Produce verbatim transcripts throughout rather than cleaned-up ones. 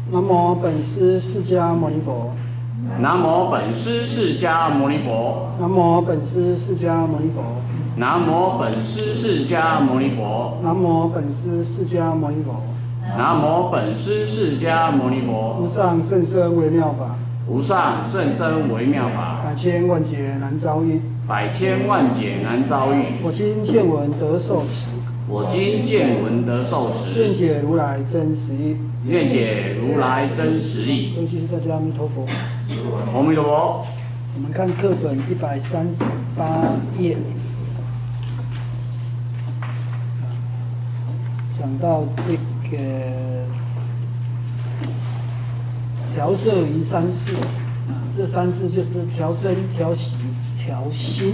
南无本师释迦牟尼佛。 南无本师释迦牟尼佛。 南无本师释迦牟尼佛。 南无本师释迦牟尼佛。 南无本师释迦牟尼佛。 南无本师释迦牟尼佛。 无上甚深微妙法。 无上甚深微妙法。 百千万劫难遭遇。 百千万劫难遭遇。 我今见闻得受持。 我今见闻得受持。 愿解如来真实义。 愿解如来真实义。 各位居士大家阿弥陀佛。 阿弥陀佛。 我们看课本一百三十八页，讲到这个调摄于三世啊，这三世就是调身、调息、调心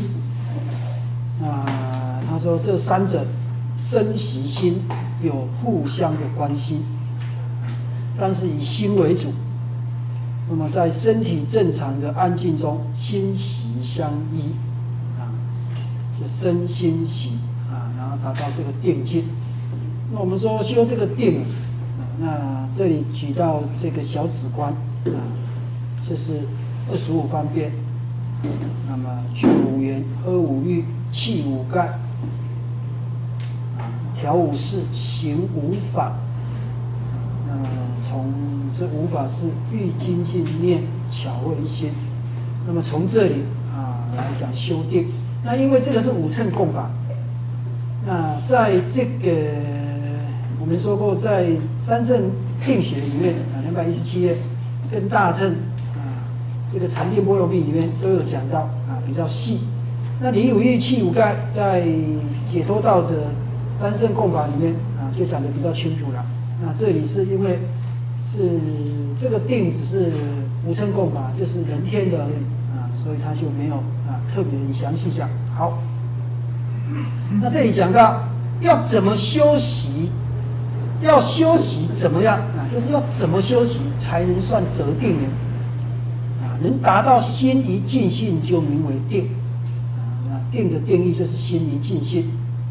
啊。他说这三者身、息、心有互相的关系，但是以心为主。那么在身体正常的安静中，心息相依啊，就身心息啊，然后达到这个定境。那我们说修这个定啊，那这里举到这个小止观啊，就是二十五方便。那么去五缘，喝五欲，气五盖，啊，调五事，行五法。那么从这五法是欲精进念巧慧心，那么从这里啊来讲修定。那因为这个是五乘共法，那在这个我们说过，在三乘定学里面啊，两百一十七页跟大乘啊这个禅定般若蜜里面都有讲到啊，比较细。那离五欲气五盖在解脱道的三乘共法里面啊，就讲得比较清楚了。那这里是因为是这个定只是无乘共法，就是人天的而已啊，所以他就没有啊特别详细讲。好，那这里讲到要怎么修习，要修习怎么样啊？就是要怎么修习才能算得定呢？啊，能达到心一尽性就名为定啊。那定的定义就是心一尽性。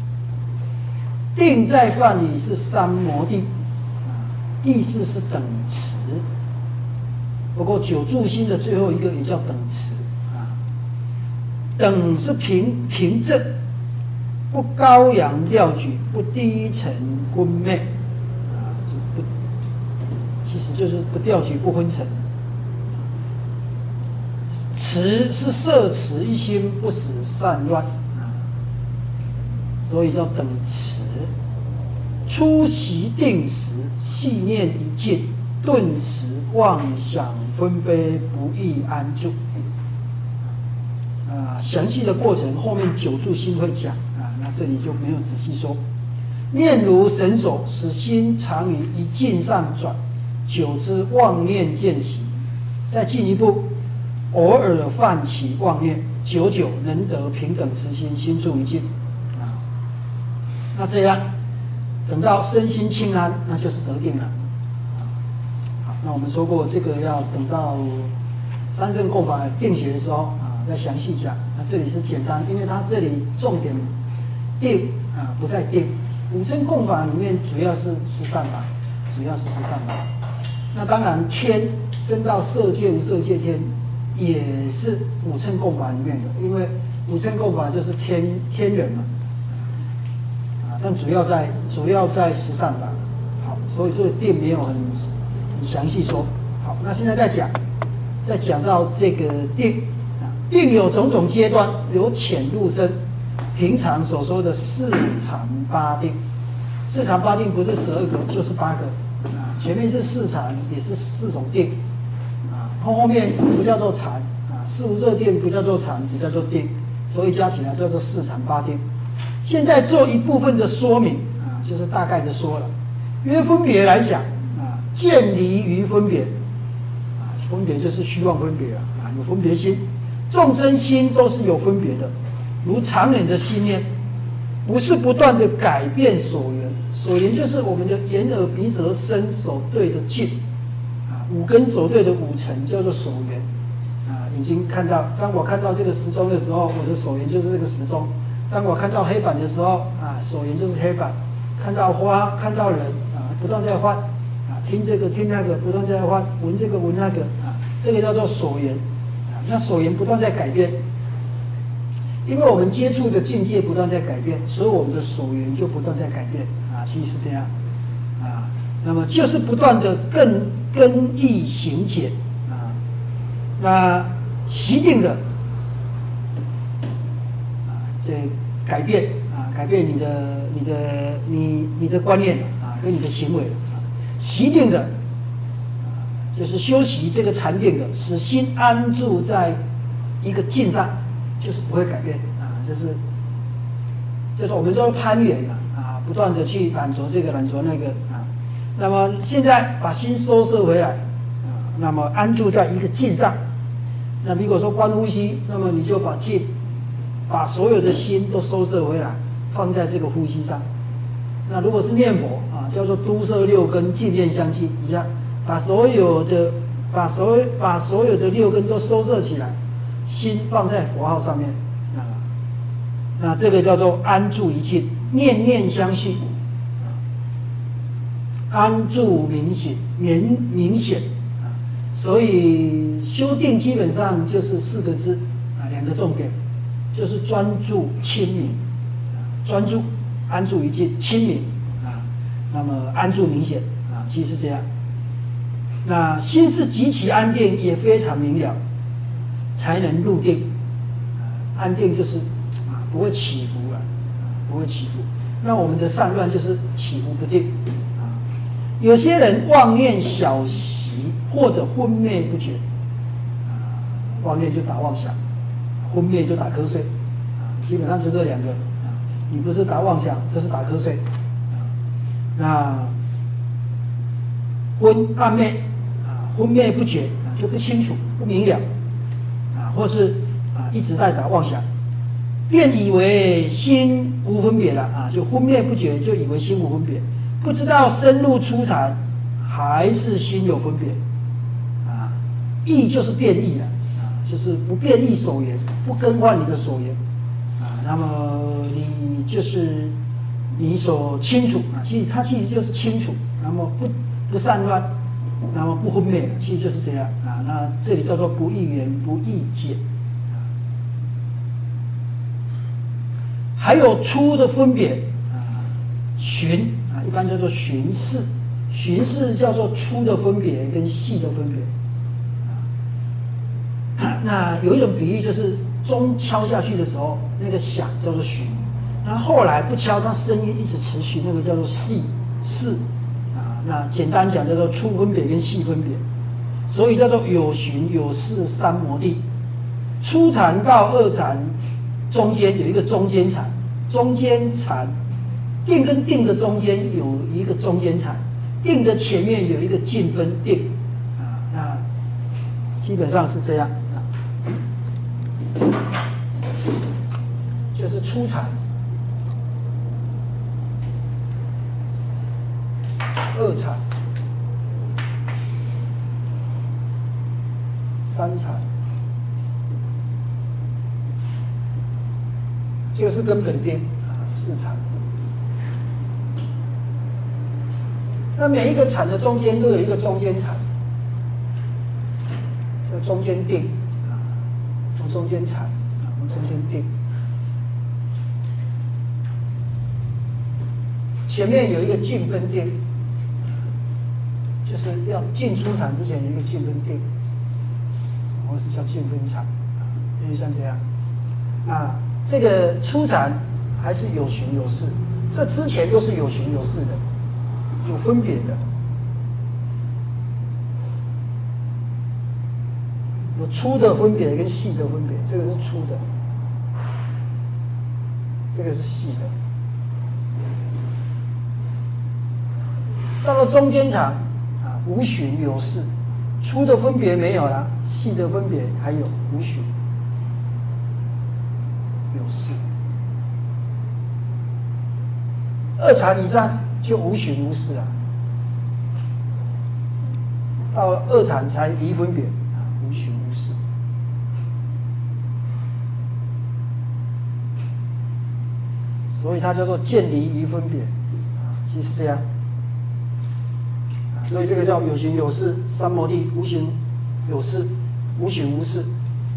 定在梵语是三摩地。意思是等持，不过九住心的最后一个也叫等持啊。等是平平正，不高扬吊举，不低沉昏昧啊，就不，其实就是不吊举不昏沉。持是摄持一心，不使散乱啊，所以叫等持。初习定时，细念一尽，顿时妄想纷飞，不易安住。啊，详细的过程后面九住心会讲啊，那这里就没有仔细说。念如绳索，使心常于一境上转，久之妄念渐息。再进一步，偶尔泛起妄念，久久能得平等持心，心住一境。啊，那这样。等到身心清安，那就是得定了。好，那我们说过，这个要等到三乘共法定学的时候啊，再详细讲。那这里是简单，因为它这里重点定啊不在定。五乘共法里面主要是十善法，主要是十善法。那当然天升到色界无色界天，也是五乘共法里面的，因为五乘共法就是天天人嘛。但主要在主要在十善法，好，所以这个定没有很很详细说。好，那现在再讲，再讲到这个定啊，定有种种阶段，由浅入深。平常所说的四禅八定，四禅八定不是十二个，就是八个啊。前面是四禅，也是四种定啊，后后面不叫做禅啊，四无色定不叫做禅，只叫做定，所以加起来叫做四禅八定。现在做一部分的说明啊，就是大概的说了。约分别来讲啊，见离于分别啊，分别就是虚妄分别啊，啊有分别心，众生心都是有分别的，如常人的心念，不是不断的改变所缘，所缘就是我们的眼耳鼻舌身手对的境啊，五根所对的五尘叫做所缘啊。眼睛看到，当我看到这个时钟的时候，我的所缘就是这个时钟。当我看到黑板的时候，啊，所缘就是黑板；看到花，看到人，啊，不断在换，啊， 听这个听那个，不断在换，闻这个闻那个啊，这个叫做所缘啊。那所缘不断在改变，因为我们接触的境界不断在改变，所以我们的所缘就不断在改变啊。其实是这样啊，那么就是不断的更根益行解啊。那习定的啊，这改变啊，改变你的你的你你的观念啊，跟你的行为啊，习定的啊，就是修习这个禅定的，使心安住在一个境上，就是不会改变啊，就是就是我们都攀缘啊啊，不断的去染着这个染着那个啊，那么现在把心收摄回来啊，那么安住在一个境上。那如果说观呼吸，那么你就把静，把所有的心都收摄回来，放在这个呼吸上。那如果是念佛啊，叫做都摄六根，净念相继一样，把所有的把所有把所有的六根都收摄起来，心放在佛号上面啊。那这个叫做安住一境，念念相续，安住明显明明显啊。所以修定基本上就是四个字啊，两个重点，就是专注清明啊，专注安住一境，清明啊，那么安住明显啊，其实是这样。那心是极其安定，也非常明了，才能入定啊。安定就是啊，不会起伏了啊，不会起伏。那我们的散乱就是起伏不定啊。有些人妄念小习或者昏昧不觉啊，妄念就打妄想，昏昧就打瞌睡啊，基本上就这两个啊。你不是打妄想，就是打瞌睡啊。那昏暗昧啊，昏昧不觉啊，就不清楚不明了啊，或是啊一直在打妄想，便以为心无分别了啊，就昏昧不觉，就以为心无分别，不知道深入初禅还是心有分别啊。异就是变异了啊，就是不变异所缘，不更换你的所缘啊。那么你就是你所清楚啊，其实它其实就是清楚，那么不不散乱，那么不昏昧，其实就是这样啊。那这里叫做不异缘，不异解啊。还有粗的分别啊，寻啊，一般叫做寻视，寻视叫做粗的分别跟细的分别啊。那有一种比喻就是钟敲下去的时候，那个响叫做寻，然后后来不敲，它声音一直持续，那个叫做细视。那简单讲叫做粗分别跟细分别，所以叫做有寻有视三摩地。初禅到二禅中间有一个中间禅，中间禅定跟定的中间有一个中间禅，定的前面有一个近分定啊，那基本上是这样啊，就是初禅。二禅、三禅，这个是根本定啊，四禅。那每一个禅的中间都有一个中间禅，叫中间定啊，或中间禅啊，或中间定。前面有一个近分定。就是要进出禅之前有一个净分定，或是叫净分禅啊，就像这样。啊，这个初禅还是有寻有视，这之前都是有寻有视的，有分别的，有粗的分别跟细的分别，这个是粗的，这个是细的。到了中间禅。无寻有视，粗的分别没有了，细的分别还有无寻有视。二禅以上就无寻无视啊，到了二禅才离分别啊，无寻无视。所以它叫做见离于分别啊，其实这样。 所以这个叫有形有事，三摩地无形有事，无形无事。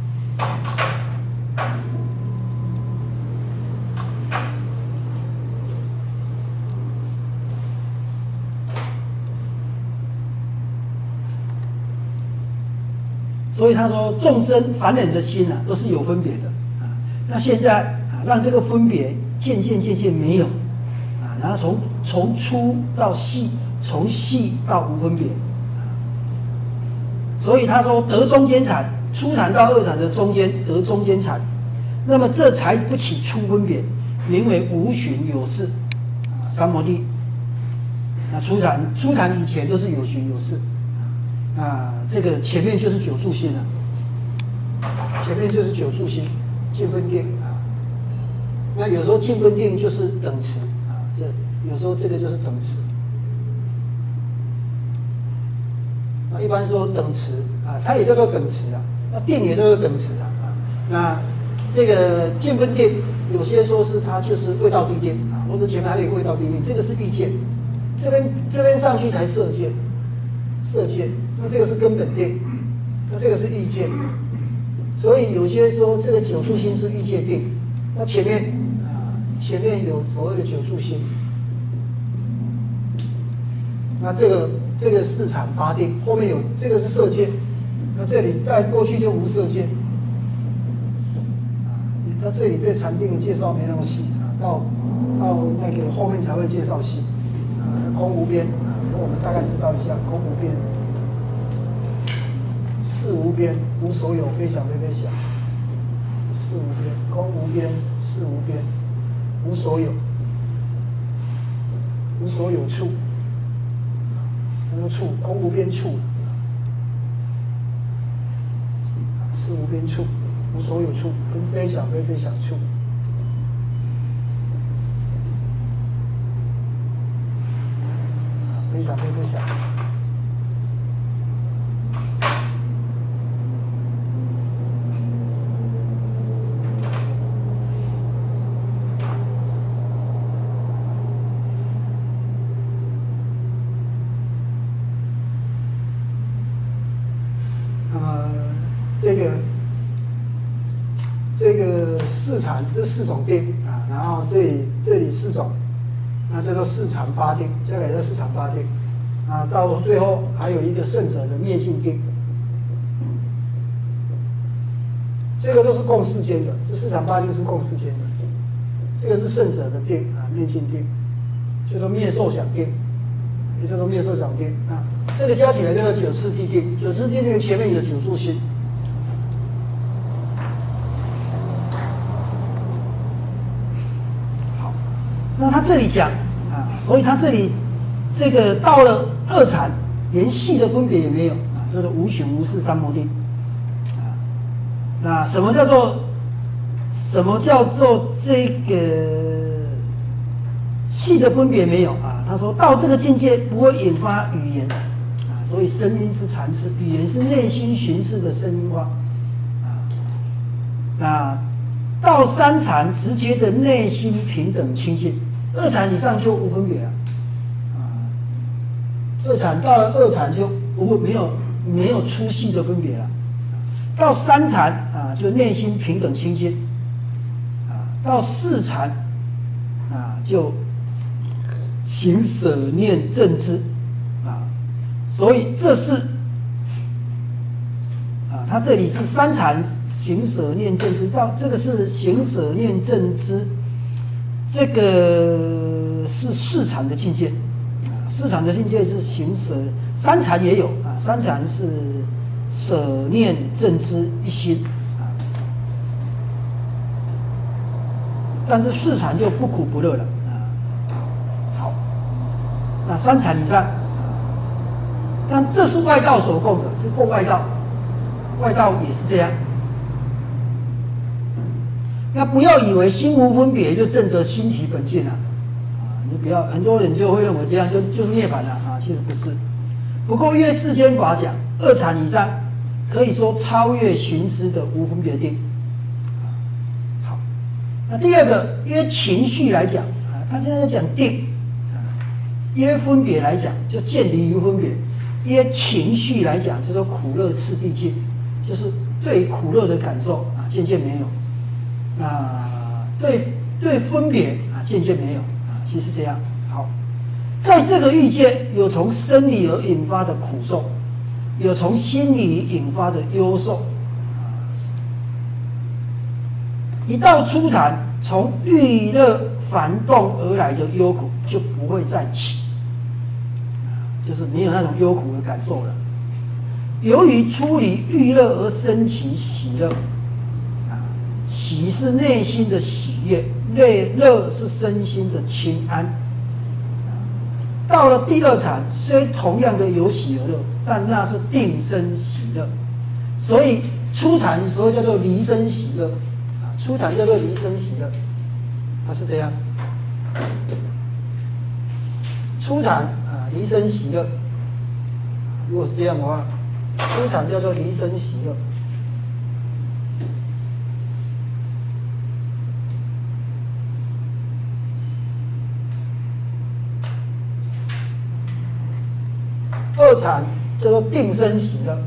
所以他说，众生凡人的心啊，都是有分别的啊。那现在啊，让这个分别渐渐渐渐没有啊，然后从从粗到细，从细到无分别啊。所以他说得中间禅，初禅到二禅的中间得中间禅，那么这才不起粗分别，名为无寻有事啊，三摩地。那初禅初禅以前都是有寻有事。啊，这个前面就是九住心了，前面就是九住心，净分定啊。那有时候净分定就是等持啊，这有时候这个就是等持。那一般说等持啊，它也叫做等持啊，那定也叫做等持啊啊。那这个净分定，有些说是它就是味道地定啊，或者前面还有一个味道地定，这个是欲界，这边这边上去才色界，色界。那这个是根本定，那这个是欲界，所以有些说这个九住心是欲界定，那前面啊前面有所谓的九住心，那这个这个四禅八定，后面有这个是色界，那这里带过去就无色界，啊，到这里对禅定的介绍没那么细啊，到到那个后面才会介绍细，啊，空无边啊，我们大概知道一下空无边。事无边，无所有，非想非非想。事无边，空无边，事无边，无所有，无所有处。那个处，空无边处。事无边处，无所有处，跟非想非非想处。非想非非想。这个这个四禅这四种定啊，然后这里这里四种，那叫做四禅八定，这个也叫四禅八定啊。到最后还有一个圣者的灭尽定，这个都是共世间的，这四禅八定是共世间的，这个是圣者的定啊，灭尽定，叫做灭受想定，也叫做灭受想定啊。这个加起来叫做九次地定，九次地定前面有九住心。那他这里讲啊，所以他这里这个到了二禅，连细的分别也没有啊，叫做无寻无事三摩地啊。那什么叫做什么叫做这个细的分别没有啊？他说到这个境界不会引发语言啊，所以声音之禅次，语言是内心寻思的声音化啊。那到三禅直觉的内心平等清净。二禅以上就无分别了，啊，二禅到了二禅就无没有没有粗细的分别了，到三禅啊就内心平等清净，啊，到四禅啊就行舍念正知，啊，所以这是啊，他这里是三禅行舍念正知，到这个是行舍念正知。这个是四禅的境界，啊，四禅的境界是行舍，三禅也有啊，三禅是舍念正知一心啊，但是四禅就不苦不乐了啊。好，那三禅以上啊，但这是外道所供的，是供外道，外道也是这样。那不要以为心无分别就证得心体本净啊！啊，你不要，很多人就会认为这样就就是涅槃了啊，其实不是。不过越世间法讲，二禅以上可以说超越寻思的无分别定。啊，好，那第二个，因为情绪来讲啊，他现在在讲定啊， 耶分别来讲，就见离于分别；耶情绪来讲，就说苦乐次第境，就是对苦乐的感受啊，渐渐没有。那对对分别啊，渐渐没有啊，其实这样。好，在这个欲界，有从生理而引发的苦受，有从心理引发的忧受。一到初禅，从欲乐烦动而来的忧苦就不会再起，就是没有那种忧苦的感受了。由于出离欲乐而生起喜乐，啊，喜是内心的喜悦，乐乐是身心的清安。到了第二禅，虽同样的有喜而乐，但那是定生喜乐，所以初禅所以叫做离生喜乐。初禅叫做离生喜乐，它是这样。初禅啊，离生喜乐。如果是这样的话，初禅叫做离生喜乐。二禅叫做定生喜乐。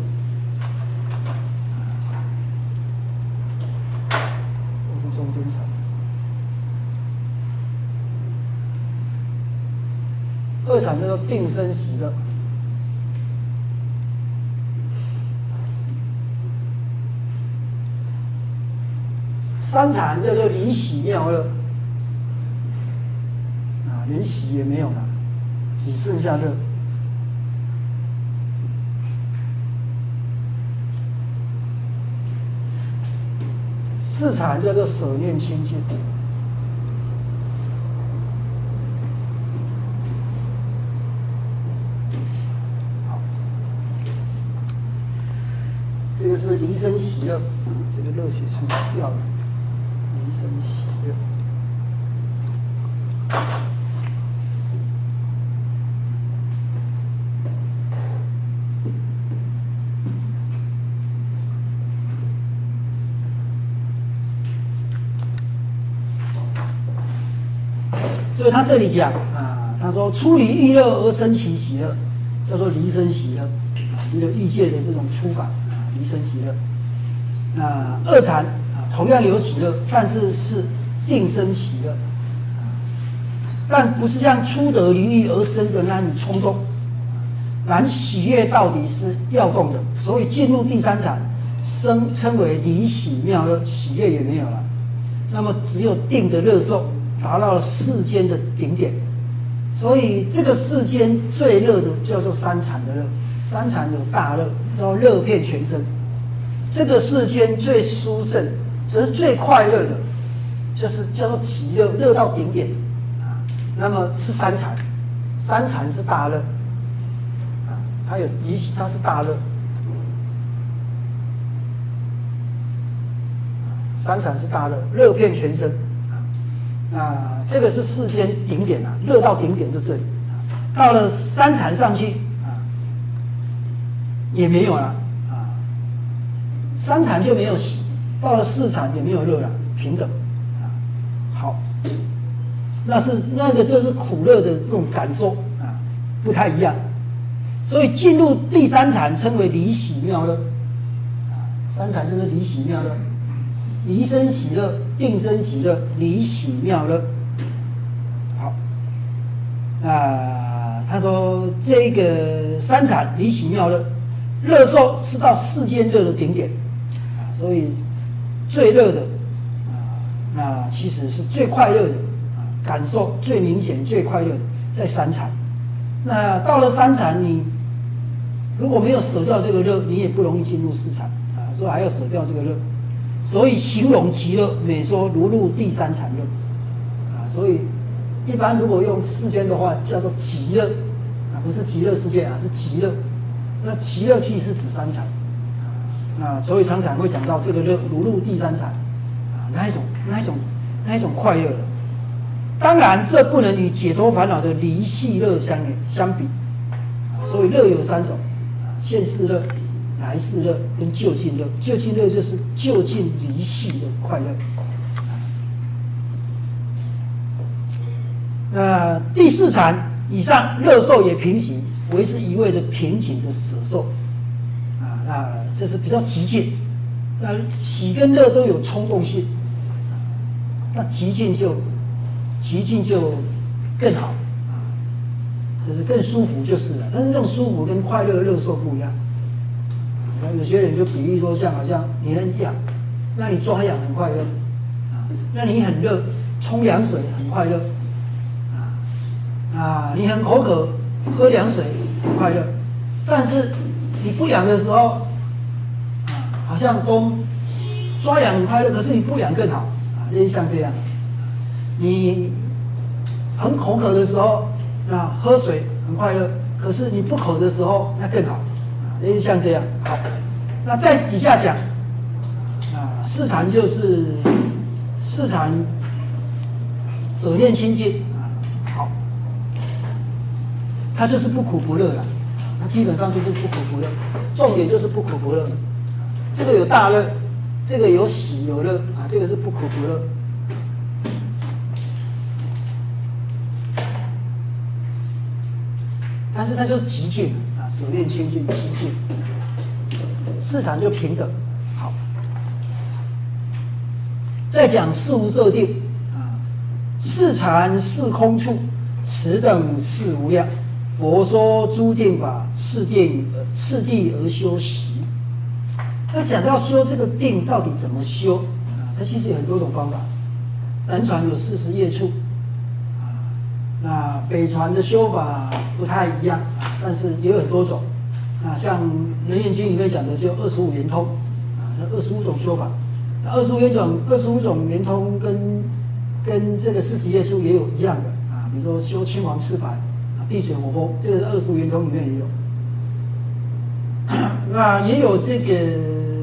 二禅叫做定生喜乐，三禅叫做离喜妙乐，啊，连喜也没有了，只剩下乐。四禅叫做舍念清净。这个是离生喜乐，这个乐写出要了，离生喜乐。所以他这里讲啊，他说出离欲乐而生起喜乐，叫做离生喜乐，离了欲界的这种出感。离生喜乐，那二禅啊，同样有喜乐，但是是定生喜乐，啊，但不是像初得离欲而生的那种冲动，然喜悦到底是要动的，所以进入第三禅，生称为离喜妙乐，喜悦也没有了，那么只有定的乐受，达到了世间的顶点，所以这个世间最乐的叫做三禅的乐。三禅有大乐，要乐遍全身。这个世间最殊胜，就是最快乐的，就是叫做极乐，乐到顶点啊。那么是三禅，三禅是大乐啊，它有离喜，它是大乐。三禅是大乐，乐遍全身啊。那这个是世间顶点啊，乐到顶点是这里啊。到了三禅上去。也没有了啊，三禅就没有喜，到了四禅也没有乐了，平等啊。好，那是那个就是苦乐的这种感受啊，不太一样。所以进入第三禅称为离喜妙乐啊，三禅就是离喜妙乐，离生喜乐、定生喜乐、离喜妙乐。好，啊，他说这个三禅离喜妙乐。乐受是到世间乐的顶点啊，所以最乐的啊，那其实是最快乐的啊，感受最明显、最快乐的在三禅。那到了三禅，你如果没有舍掉这个乐，你也不容易进入四禅啊，所以还要舍掉这个乐。所以形容极乐，每说如入第三禅乐啊，所以一般如果用世间的话，叫做极乐啊，不是极乐世界啊，是极乐。那极乐其实是指三禅，啊，那所以常常会讲到这个乐如入第三禅，啊，那一种那一种那一种快乐了。当然，这不能与解脱烦恼的离系乐相相比，啊，所以乐有三种，啊，现世乐、来世乐跟究竟乐。究竟乐就是究竟离系的快乐。那第四禅以上乐受也平息，为是一味的平静的舍受。啊，那这是比较极静。那喜跟乐都有冲动性，啊，那极静就极静就更好啊，就是更舒服就是了。但是这种舒服跟快乐的乐受不一样。那有些人就比喻说，像好像你很痒，那你抓痒很快乐啊；那你很热，冲凉水很快乐啊啊；你很口渴，喝凉水很快乐。但是你不痒的时候，啊，好像都抓痒很快乐，可是你不痒更好啊，类似像这样。你很口渴的时候，那喝水很快乐，可是你不渴的时候，那更好啊，类似像这样。好，那在底下讲啊，市禅就是市禅舍念清净啊，好，它就是不苦不乐了。它基本上就是不苦不乐，重点就是不苦不乐。这个有大乐，这个有喜有乐啊，这个是不苦不乐。但是它就极静啊，舍念清净，极静。市禅就平等。好，再讲事无色定啊，市禅是空处，此等是无量。佛说诸定法，次定次第而修习。那讲到修这个定到底怎么修啊？它其实有很多种方法。南传有四十业处啊，那北传的修法不太一样啊，但是也有很多种。啊，像《楞严经》里面讲的就二十五圆通啊，那二十五种修法。那二十五圆种二十五种圆通跟跟这个四十业处也有一样的啊，比如说修青黄赤白。地水火风，这个二十五圆通里面也有。那也有这个《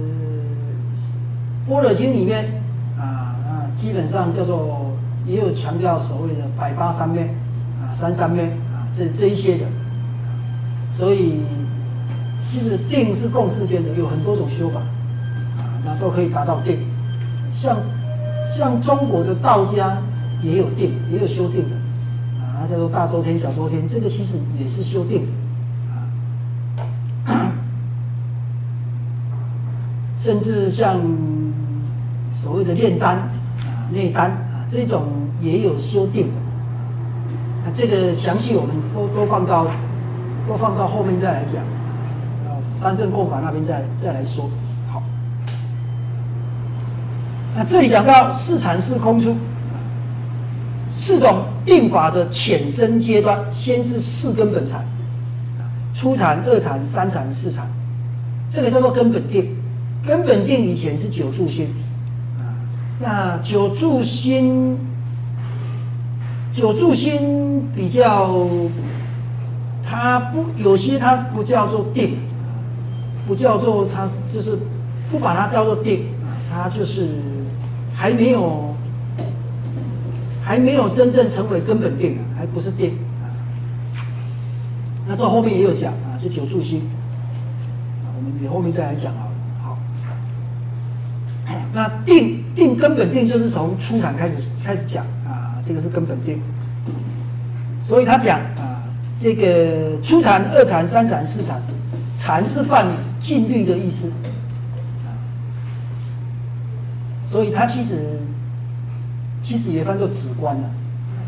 般若经》里面啊，那基本上叫做也有强调所谓的百八三昧啊、三三昧啊，这这一些的。所以其实定是共世间的，有很多种修法啊，那都可以达到定。像像中国的道家也有定，也有修定的。啊，叫做大周天、小周天，这个其实也是修定的，啊，甚至像所谓的炼丹啊、内丹啊，这种也有修定的，啊，这个详细我们都都放到都放到后面再来讲，啊，三圣共法那边再再来说。好，那这里讲到四禅是空处。四种定法的浅深阶段，先是四根本禅，初禅、二禅、三禅、四禅，这个叫做根本定。根本定以前是九住心，啊，那九住心，九住心比较，它不有些它不叫做定，不叫做它就是不把它叫做定啊，它就是还没有。还没有真正成为根本定啊，还不是定啊。那这后面也有讲啊，就九住心啊，我们也后面再来讲好了。好，那定定根本定就是从初禅开始开始讲啊，这个是根本定。所以他讲啊，这个初禅、二禅、三禅、四禅，禅是泛禁律的意思啊，所以他其实。其实也翻作止观了，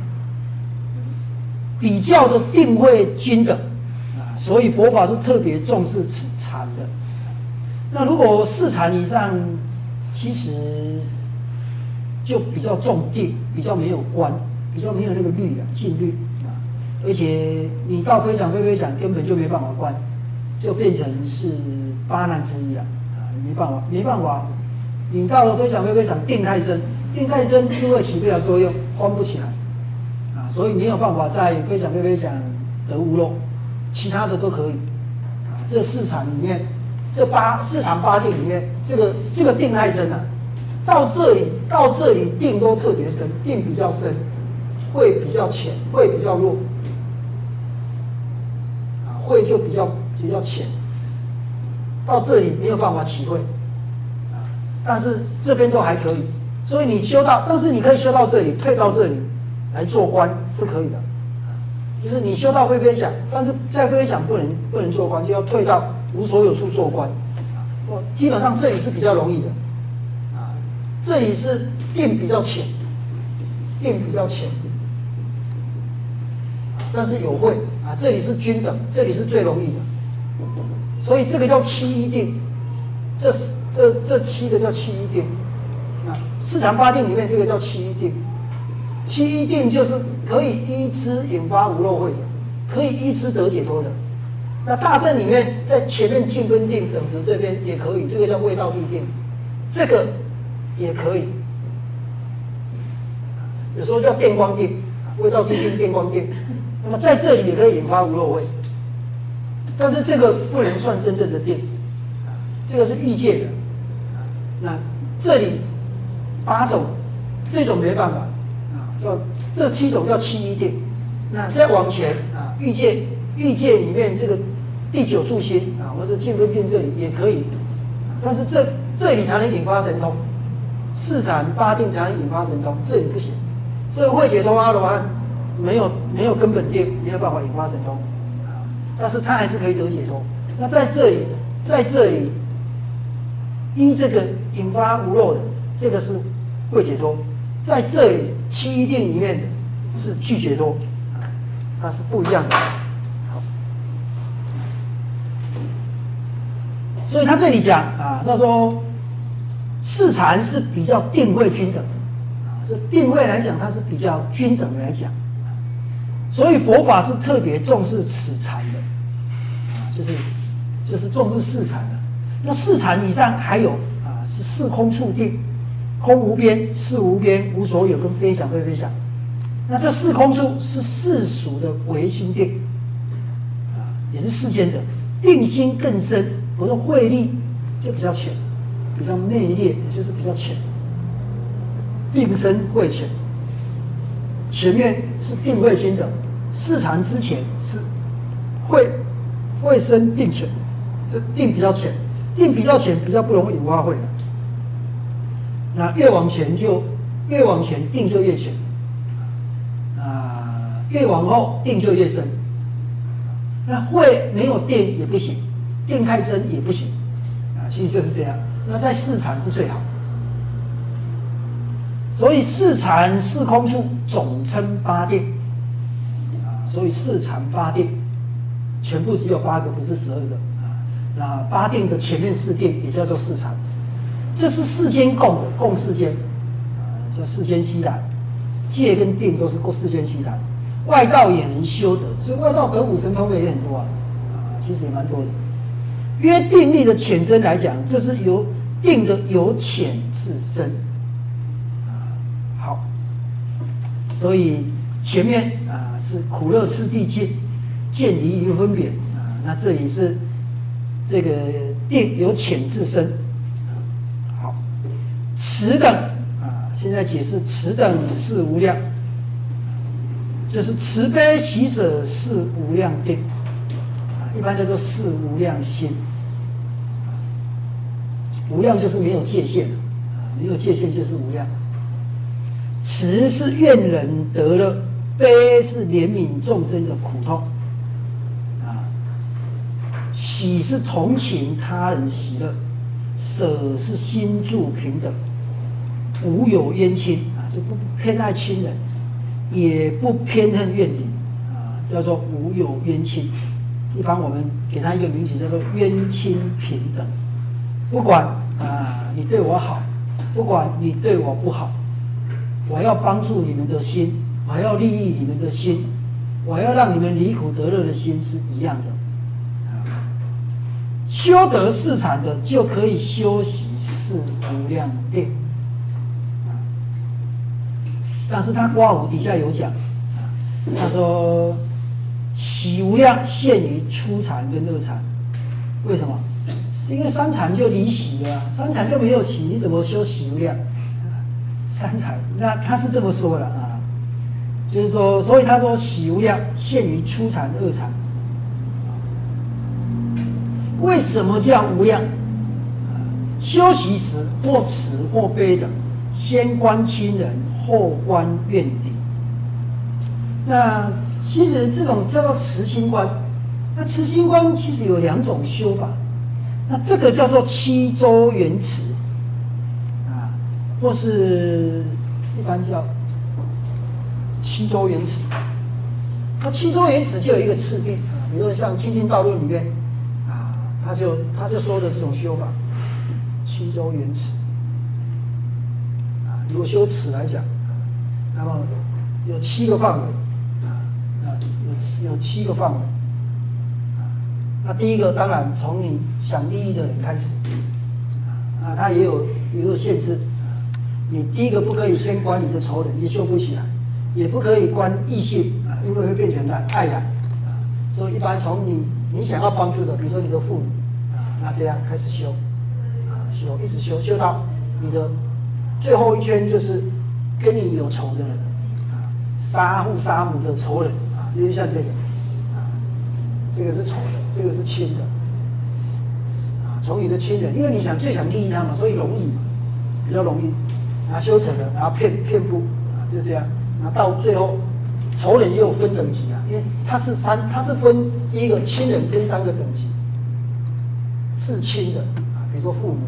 比较的定会均等啊，所以佛法是特别重视此禅的。那如果四禅以上，其实就比较重定，比较没有观，比较没有那个律啊，禁律啊，而且你到非想非非想根本就没办法观，就变成是八难之一了啊，没办法，没办法，你到了非想非非想定太深。定太深，智慧起不了作用，观不起来，啊，所以没有办法在非想非非想得无漏，其他的都可以，啊，这四禅里面，这八四禅八定里面，这个这个定太深了，到这里到这里定都特别深，定比较深，慧比较浅，慧比较弱，啊，慧就比较比较浅，到这里没有办法起慧，啊，但是这边都还可以。所以你修到，但是你可以修到这里，退到这里来做观是可以的， 就是你修到非非想，但是在非非想不能不能做官，就要退到无所有处做官。我基本上这里是比较容易的，啊，这里是定比较浅，定比较浅，但是有会啊，这里是均等，这里是最容易的，所以这个叫七一定，这这这七个叫七一定，啊，四禅八定里面这个叫七一定。七一定就是可以依之引发无漏慧的，可以依之得解脱的。那大圣里面在前面净分定等值这边也可以，这个叫味道地定，这个也可以。有时候叫电光定，味道地定、电光定。那么在这里也可以引发无漏慧，但是这个不能算真正的定，这个是欲界的。那这里八种，这种没办法。叫这七种叫七一定，那再往前啊，欲界欲界里面这个第九住心啊，或者净分定这里也可以，但是这这里才能引发神通，四禅八定才能引发神通，这里不行。所以慧解脱阿罗汉没有没有根本定，没有办法引发神通啊，但是他还是可以得解脱。那在这里，在这里依这个引发无漏的，这个是慧解脱。在这里七一定里面的是具解脱，啊，它是不一样的。好，所以他这里讲啊，他说四禅是比较定慧均等，啊，这定慧来讲它是比较均等的来讲，啊，所以佛法是特别重视此禅的，啊，就是就是重视四禅的。那四禅以上还有啊是四空处定。空无边、事无边、无所有跟非想非非想，那这四空处是世俗的唯心定，啊，也是世间的定心更深，不是慧力就比较浅，比较内敛，也就是比较浅，定深慧浅。前面是定慧均等，四禅之前是慧慧深定浅，定比较浅，定比较浅比较不容易引发慧的。那越往前就越往前定就越浅，啊，越往后定就越深。那慧没有定也不行，定太深也不行，啊，其实就是这样。那在四禅是最好，所以四禅四空处总称八定，啊，所以四禅八定全部只有八个，不是十二个啊。那八定的前面四定也叫做四禅。这是世间共的，共世间，啊，叫世间悉谈，戒跟定都是共世间悉谈，外道也能修得，所以外道得五神通的也很多啊，啊，其实也蛮多的。约定力的浅深来讲，这是由定的由浅至深，啊，好，所以前面啊是苦乐次第见，见离于分别啊，那这里是这个定由浅至深。此等啊，现在解释此等是无量，就是慈悲喜舍是无量定，啊，一般叫做是无量心。无量就是没有界限，啊，没有界限就是无量。慈是愿人得乐，悲是怜悯众生的苦痛，啊，喜是同情他人喜乐，舍是心住平等。无有冤亲啊，就不偏爱亲人，也不偏恨怨敌啊，叫做无有冤亲。一般我们给他一个名字叫做冤亲平等。不管啊你对我好，不管你对我不好，我要帮助你们的心，我要利益你们的心，我要让你们离苦得乐的心是一样的。啊，修得四禅的就可以修习四无量定。但是他刮胡底下有讲，啊，他说喜无量限于初禅跟二禅，为什么？是因为三禅就离喜了，三禅就没有喜，你怎么修喜无量？三禅，那他是这么说的啊，就是说，所以他说喜无量限于初禅、二禅。为什么叫无量？啊，修习时或慈或悲等，先观亲人。后观怨敌，那其实这种叫做慈心观。那慈心观其实有两种修法，那这个叫做七周圆慈啊，或是一般叫七周圆慈。那七周圆慈就有一个次第啊，比如说像《清净道论》里面啊，他就他就说的这种修法，七周圆慈啊，如果修慈来讲啊，那么有有七个范围啊，啊有有七个范围。那第一个当然从你想利益的人开始，啊，他也有也有限制，啊，你第一个不可以先关你的仇人，你修不起来，也不可以关异性，啊，因为会变成染爱染，啊，所以一般从你你想要帮助的，比如说你的父母，啊，那这样开始修，啊，修一直修修到你的最后一圈就是跟你有仇的人，啊，杀父杀母的仇人，啊，就像这个，啊，这个是仇的。这个是亲的，啊，从你的亲人，因为你想最想利益他嘛，所以容易嘛，比较容易，然后修成了，然后骗骗不，啊，就这样，然后到最后，仇人也有分等级啊，因为它是三，它是分第一个亲人分三个等级，至亲的啊，比如说父母，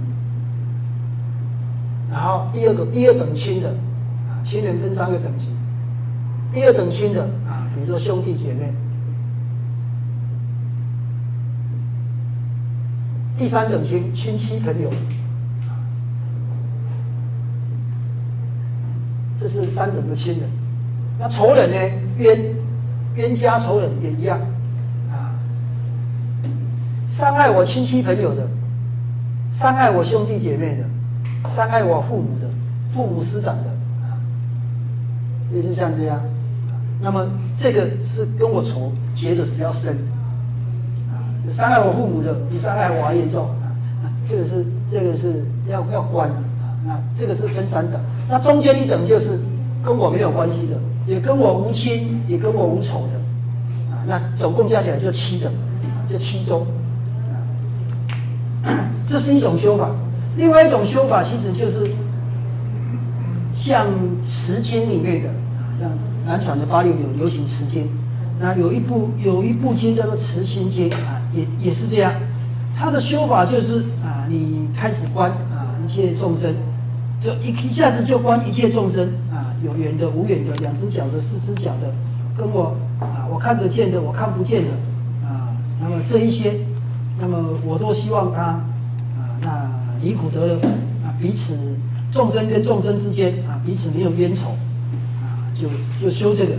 然后第二个第二等亲的啊，亲人分三个等级，第二等亲的啊，比如说兄弟姐妹。第三等亲亲戚朋友，啊，这是三等的亲人。那仇人呢？冤冤家仇人也一样，啊，伤害我亲戚朋友的，伤害我兄弟姐妹的，伤害我父母的，父母师长的，啊，类似像这样。那么这个是跟我仇结的是比较深。伤害我父母的比伤害我还严重啊！这个是这个是要要关啊！那这个是分三等，那中间一等就是跟我没有关系的，也跟我无亲，也跟我无仇的啊！那总共加起来就七等，就七周啊！这是一种修法。另外一种修法其实就是像持经里面的啊，像南传的八六有流行持经。那有一部有一部经叫做《慈心经》啊，也也是这样。它的修法就是啊，你开始观啊一切众生，就一一下子就观一切众生啊，有缘的、无缘的、两只脚的、四只脚的，跟我啊我看得见的、我看不见的啊，那么这一些，那么我都希望他啊，那离苦得乐啊，彼此众生跟众生之间啊，彼此没有冤仇啊，就就修这个。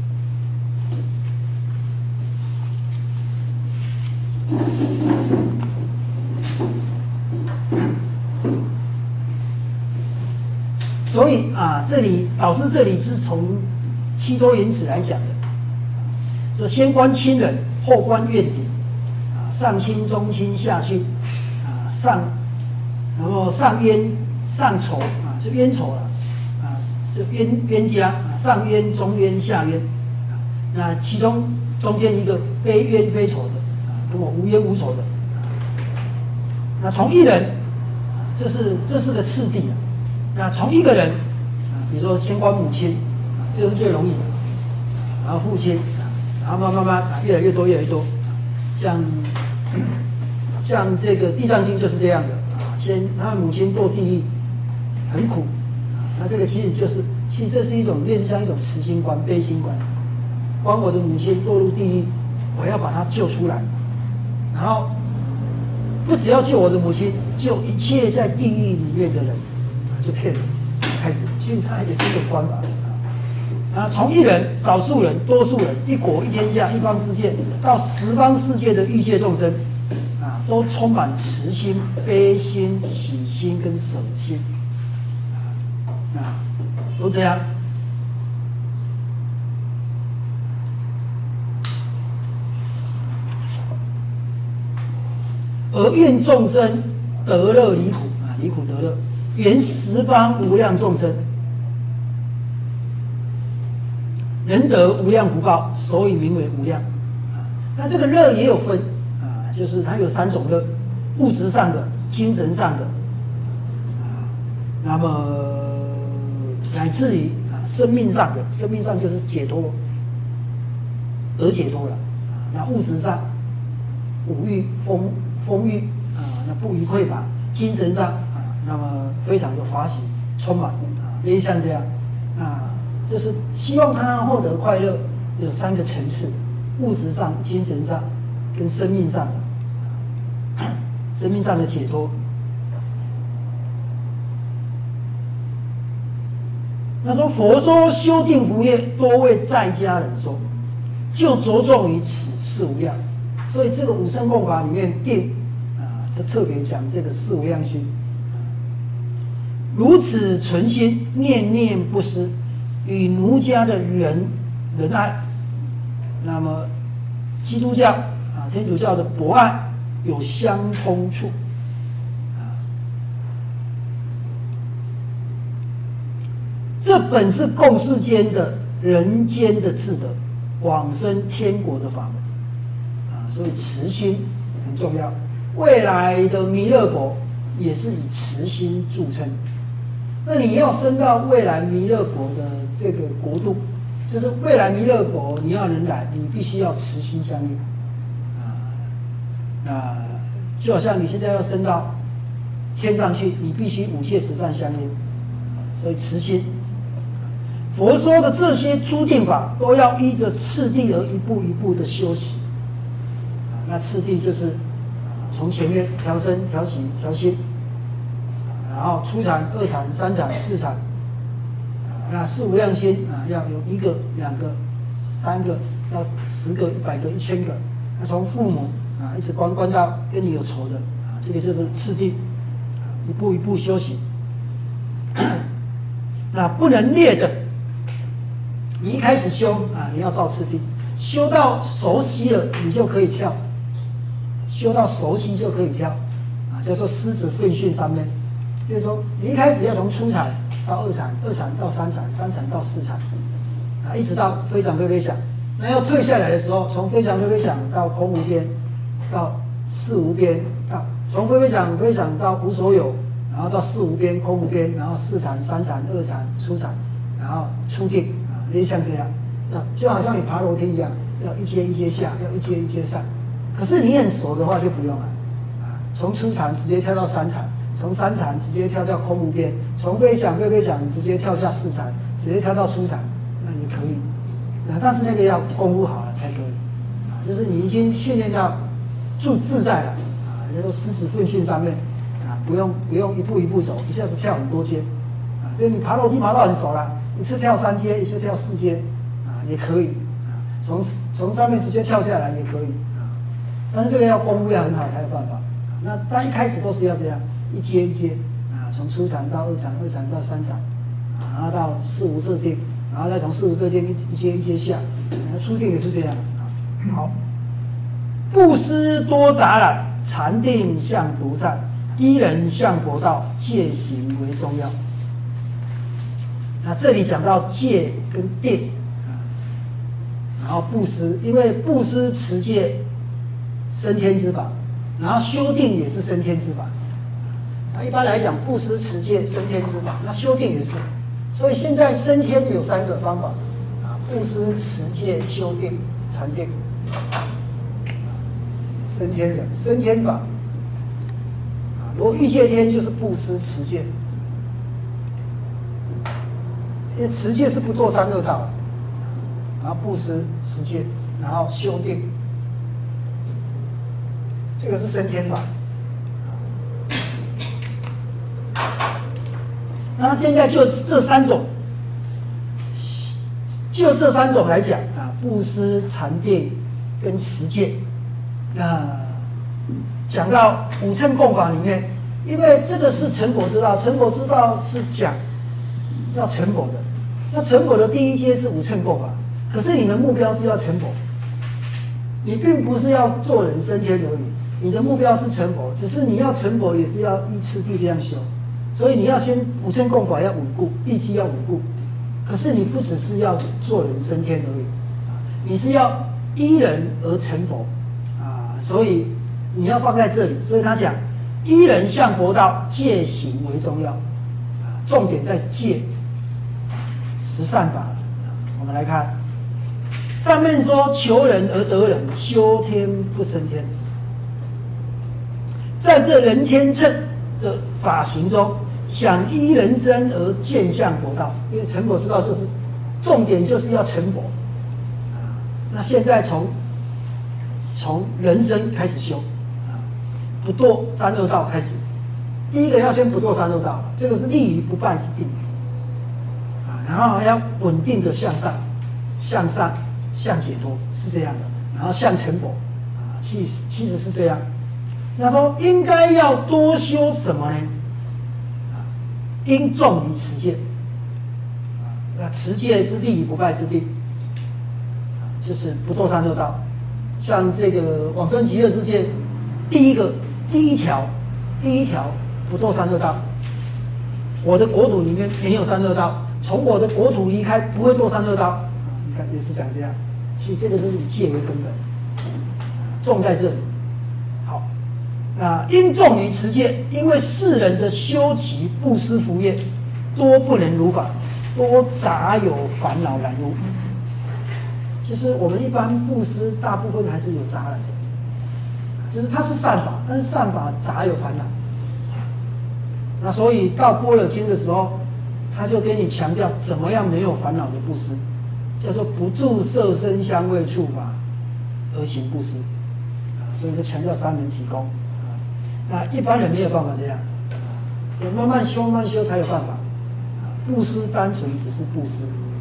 所以啊，这里导师这里是从七周圆慈来讲的，说先观亲人，后观怨敌，啊，上亲、中亲、下亲，啊，上，然后上冤、上仇啊，就冤仇了，啊，就冤冤家啊，上冤、中冤、下冤，啊，那其中中间一个非冤非仇的，啊，跟我无冤无仇的，啊，那从一人，啊，这是这是个次第啊。那从一个人啊，比如说先观母亲啊，这个是最容易的，然后父亲啊，然后慢慢慢啊，越来越多，越来越多。像像这个《地藏经》就是这样的啊，先他的母亲堕地狱，很苦啊，那这个其实就是，其实这是一种类似像一种慈心观、悲心观，观我的母亲堕入地狱，我要把她救出来，然后不只要救我的母亲，救一切在地狱里面的人。就骗人，开始，其实它也是一种观法啊。从一人、少数人、多数人、一国、一天下、一方世界，到十方世界的欲界众生，啊，都充满慈心、悲心、喜心跟舍心，啊，都这样。而愿众生得乐离苦啊，离苦得乐。缘十方无量众生，能得无量福报，所以名为无量。啊，那这个乐也有分啊，就是它有三种乐：物质上的、精神上的，啊，那么乃至于啊生命上的，生命上就是解脱， 而解脱了啊。那物质上五欲丰丰裕啊，那不虞匮乏；精神上啊，那么非常的法喜充满啊，类似像这样啊，就是希望他获得快乐有三个层次：物质上、精神上跟生命上的啊，生命上的解脱。他说：“佛说修定福业，多为在家人说，就着重于此四无量。所以这个五乘共法里面定啊，他特别讲这个四无量心。如此存心，念念不失，与儒家的仁仁爱，那么基督教啊、天主教的博爱有相通处。”这本是共世间的人间的智德，往生天国的法门啊，所以慈心很重要。未来的弥勒佛也是以慈心著称。那你要升到未来弥勒佛的这个国度，就是未来弥勒佛你要能来，你必须要慈心相应啊。啊，就好像你现在要升到天上去，你必须五戒十善相应，所以慈心。佛说的这些诸定法，都要依着次第而一步一步的修习。啊，那次第就是从前面调身、调息、调心，然后初禅、二禅、三禅、四禅。那四无量心啊，要有一个、两个、三个，要十个、一百个、一千个。那从父母啊一直关关到跟你有仇的啊，这个就是次第，啊，一步一步修行。那不能劣等。你一开始修啊，你要照次第，修到熟悉了，你就可以跳；修到熟悉就可以跳，啊，叫做狮子奋训上面。就是说，你一开始要从初禅到二禅，二禅到三禅，三禅到四禅，啊，一直到非常非非想。那要退下来的时候，从非常非非想到空无边，到四无边，到从非非想非想到无所有，然后到四无边、空无边，然后四禅、三禅、二禅、初禅，然后初定。类似像这样，啊，就好像你爬楼梯一样，要一阶一阶下，要一阶一阶上。可是你很熟的话就不用了，啊，从初禅直接跳到三禅，从三禅直接跳到空无边，从非想非非想直接跳下四禅，直接跳到初禅，那也可以。啊，但是那个要功夫好了才可以，啊，就是你已经训练到住自在了，啊，叫做狮子奋训上面，啊，不用不用一步一步走，一下子跳很多阶，啊，就是你爬楼梯爬到很熟了。一次跳三阶，一次跳四阶，啊，也可以啊。从从上面直接跳下来也可以啊。但是这个要功夫要很好才有办法。啊，那他一开始都是要这样，一阶一阶啊，从初禅到二禅，二禅到三禅，啊，然后到四无色定，然后再从四无色定一一阶一阶下。那初定也是这样啊。好，布施多杂染，禅定向独善，依人向佛道，戒行为重要。那这里讲到戒跟定啊，然后布施，因为布施持戒升天之法，然后修定也是升天之法。那一般来讲，布施持戒升天之法，那修定也是。所以现在升天有三个方法啊：布施、持戒、修定、禅定。升天的升天法啊，如果欲界天就是布施持戒。因为持戒是不堕三恶道，然后布施持戒，然后修定，这个是升天法。那现在就这三种，就这三种来讲啊，布施、禅定跟持戒。那讲到五乘共法里面，因为这个是成佛之道，成佛之道是讲要成佛的。那成佛的第一阶是五乘共法，可是你的目标是要成佛，你并不是要做人升天而已，你的目标是成佛，只是你要成佛也是要依次第这样修，所以你要先五乘共法要稳固，地基要稳固，可是你不只是要做人升天而已，啊，你是要依人而成佛，啊，所以你要放在这里，所以他讲依人向佛道，戒行为重要，啊，重点在戒。十善法，我们来看， 上面说求人而得人，修天不生天。在这人天乘的法行中，想依人生而见向佛道，因为成佛之道就是重点，就是要成佛。啊，那现在从从人生开始修，啊，不堕三恶道开始。第一个要先不堕三恶道，这个是立于不败之定。啊，然后还要稳定的向上，向上，向解脱，是这样的。然后向成佛，啊，其实其实是这样。那说应该要多修什么呢？啊，应重于持戒。啊，那持戒是立于不败之地，啊，就是不堕三恶道。像这个往生极乐世界，第一个第一条，第一条不堕三恶道。我的国土里面没有三恶道，从我的国土离开不会堕三恶道。啊，你看也是讲这样，所以这个是以戒为根本，重在这里。好。啊，应重于持戒，因为世人的修集布施福业，多不能如法，多杂有烦恼染污。就是我们一般布施，大部分还是有杂染的，就是它是善法，但是善法杂有烦恼。那所以到般若经的时候，他就跟你强调怎么样没有烦恼的布施，叫做不住色声香味触法而行布施。啊，所以就强调三人提供。那一般人没有办法这样，所以慢慢修、慢慢修才有办法。布施单纯只是布施，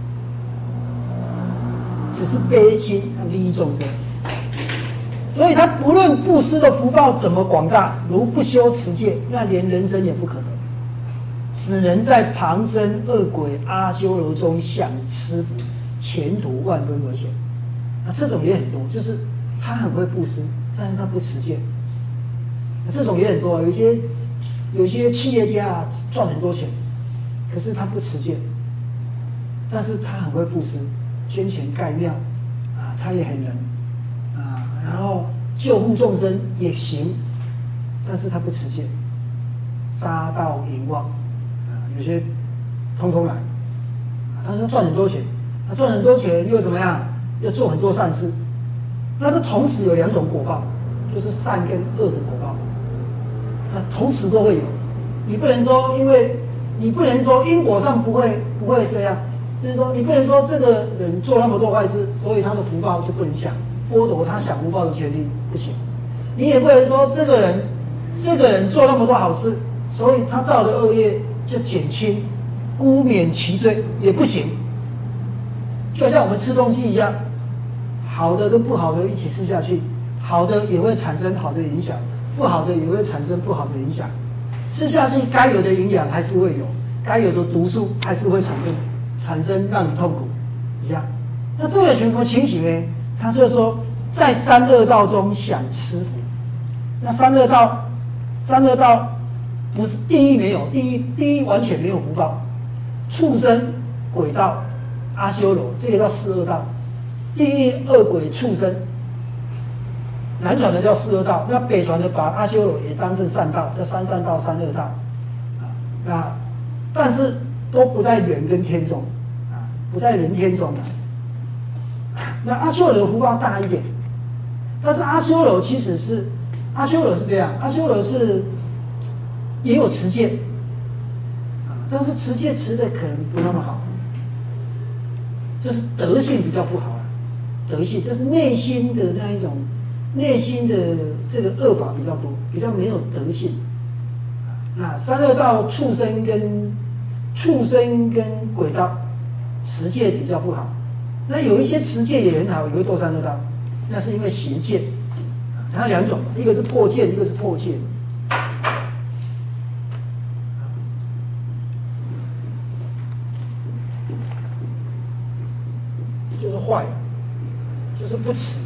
只是悲心和利益众生。所以他不论布施的福报怎么广大，如不修持戒，那连人生也不可得，只能在旁生恶鬼阿修罗中享吃福，前途万分危险。那这种也很多，就是他很会布施，但是他不持戒。这种也很多，有些有些企业家啊赚很多钱，可是他不持戒，但是他很会布施，捐钱盖庙，啊，他也很仁，啊，然后救护众生也行，但是他不持戒，杀盗淫妄，啊，有些通通来，啊，但是他赚很多钱，他赚很多钱又怎么样？又做很多善事，那这同时有两种果报，就是善跟恶的果报。同时都会有，你不能说，因为你不能说因果上不会不会这样，就是说你不能说这个人做那么多坏事，所以他的福报就不能享，剥夺他享福报的权利，不行。你也不能说这个人这个人做那么多好事，所以他造的恶业就减轻，姑免其罪，也不行。就像我们吃东西一样，好的跟不好的一起吃下去，好的也会产生好的影响。不好的也会产生不好的影响，吃下去该有的营养还是会有，该有的毒素还是会产生，产生让你痛苦一样。那这个什么情形呢？他就说在三恶道中享吃福。那三恶道，三恶道不是地狱没有，地狱地狱完全没有福报，畜生、鬼道、阿修罗，这个叫四恶道，地狱、恶鬼、畜生。南传的叫四恶道，那北传的把阿修罗也当成善道，叫三善道、三恶道，啊，那但是都不在人跟天中，啊，不在人天中的。那阿修罗的福报大一点，但是阿修罗其实是阿修罗是这样，阿修罗是也有持戒，啊，但是持戒持的可能不那么好，就是德性比较不好啊，德性就是内心的那一种。内心的这个恶法比较多，比较没有德性。那三恶道畜生跟畜生跟鬼道持戒比较不好。那有一些持戒也很好，也会堕三恶道，那是因为邪见。它两种，一个是破戒，一个是破戒。就是坏，就是不持。